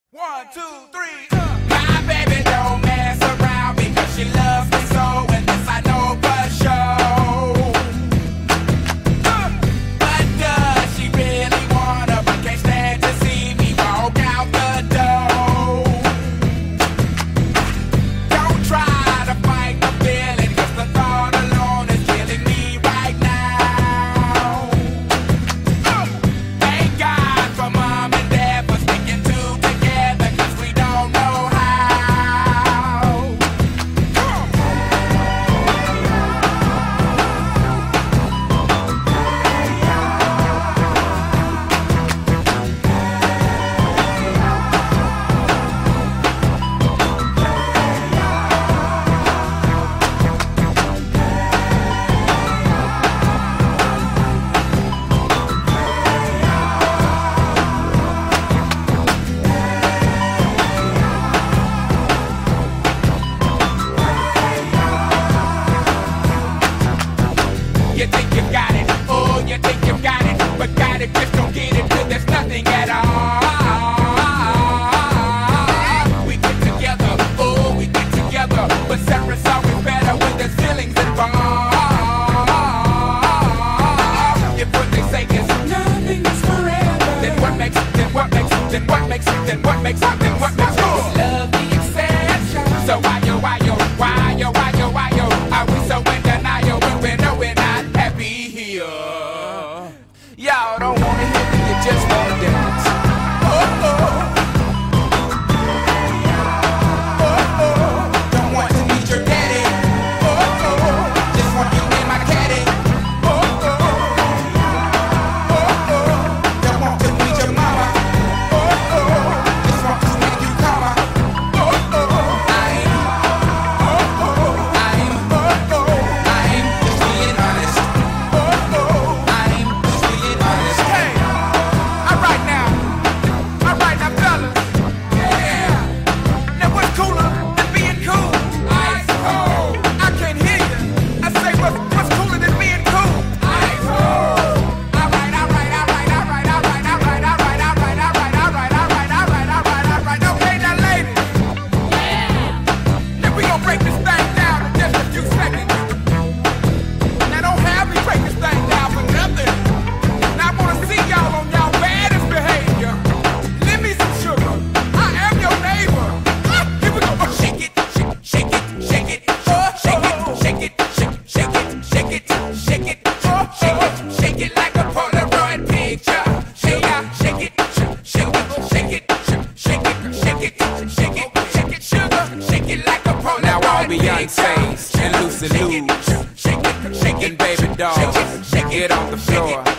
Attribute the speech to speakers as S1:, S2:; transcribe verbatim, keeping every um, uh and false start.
S1: One, two, three, uh. My baby don't mess around because she loves me so, and this I know for sure. Uh. But does she really wanna, but can't stand to see me walk out the door? Don't try to fight the feeling, cause the thought alone is killing me right now. Uh. Thank God for mom and dad for sticking two together, cause we don't know how. You think you got it, oh, you think you got it, but got it, just don't get it, 'cause there's nothing at all. We get together, oh, we get together, but separate's always better when there's feelings involved. If what they say is nothing is forever, then what makes, then what makes, then what makes, then what makes, then what makes love the exception? So why yo, why yo, why yo, why yo, why yo, are we so in denial when we know we're not happy here? Y'all don't wanna hear me, you just wanna dance. Oh, oh. Oh, oh. Don't want to meet your daddy. Oh, oh. Just want you in my caddy. Oh, oh. Oh, oh. Don't want to meet your mama. Oh, oh. Just want to make you calmer. Oh, oh. I'm, oh, oh. I'm, oh, oh. I'm just being honest. Oh, oh. I'm just being honest. Hey, all right now, all right now, fellas. Yeah. Now what's cooler than being cool? Ice cold. I can't hear you. I say what's what's cooler than being cool? Ice cold. All right, all right, all right, all right, all right, all right, all right, all right, all right, all right, all right, all right, all right, all right. Okay, now, ladies. Yeah. Now we gonna break this thing down in just a few seconds. Now don't have me break this thing down for nothing. Now I wanna see y'all on y'all baddest behavior. Lend me some sugar. I am your neighbor. Ah, here we go. Oh, shake it, shake, shake it, shake it, oh, shake it, shake it, shake, shake it, shake it, shake it, oh, shake it, shake it like a Polaroid picture. Shake it, shake it, shake it, shake it, shake it, shake it, shake it, shake it, sugar, shake it like a Polaroid picture. Now all Beyonce's and Lucy Lou's,
S2: Shake it, shake it,
S1: and baby dolls,
S2: shake it,
S1: get on the floor.